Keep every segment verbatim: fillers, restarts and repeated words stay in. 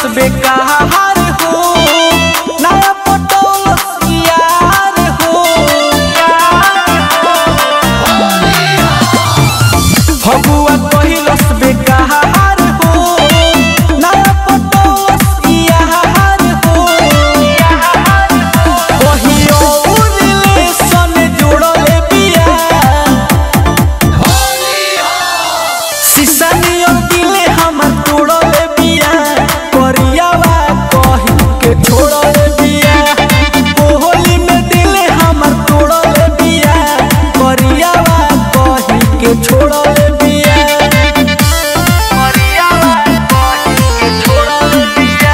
बेकार हो नया पटोलस यार हो फगुआ कहिलस बेकार हो नया पटोलस यार हो कहियो रिलेशन जोड़ले बिया सिसनियो दिले हमर तोड़ले बिया करियावा कहि के छोड़ले बिया कोहली में दिले हमर तोड़ले बिया करियावा कहि के छोड़ले बिया करियावा कहि के छोड़ले बिया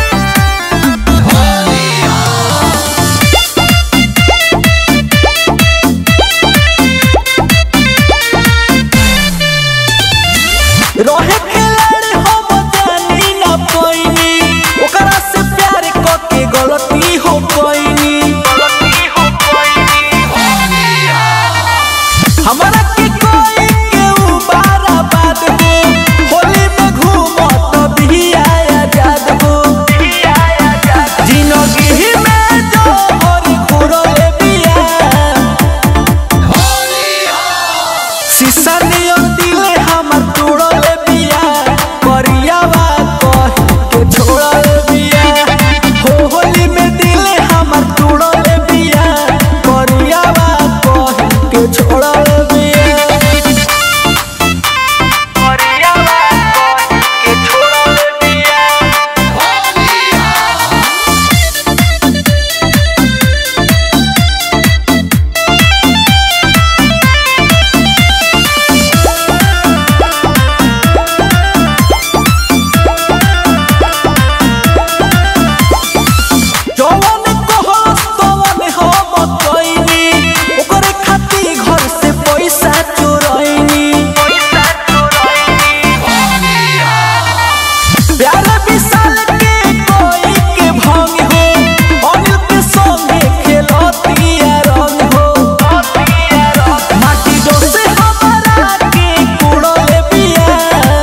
रहे खिलाड़ी हम जानी ना पैनी ओकरा से प्यार करके गलती हो पैनी गलती हो पैनी हमरा के कोई के बारा बात हो होली में घूमत भी आया जाद हो जिंदगी में जो हर घुरले बिया शीशा नियर दिले हमर तोड़ले बिया करियावा कहि के छोड़ले बिया हो होली में दिले हमर तोड़ले बिया करियावा कहि के छोड़ले बिया करियावा कहि के छोड़ले बिया जवन कहस तवन हम कइनी ओकरे खाती घर से पैसा चोरैनी पैसा चोरैनी प्यार विशाल के कोई के भंग हो अनिल के संगे खेलतिया रंग हो माटी दो से हमरा के कोड़ले बिया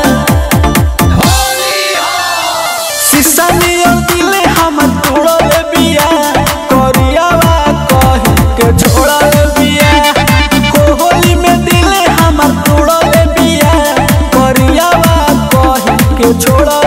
शीशा नियर दिले हमर तोड़ले बिया करियावा कहि के छोड़ले बिया कोहली में दिले हमर तोड़ले बिया करियावा कहि के छोड़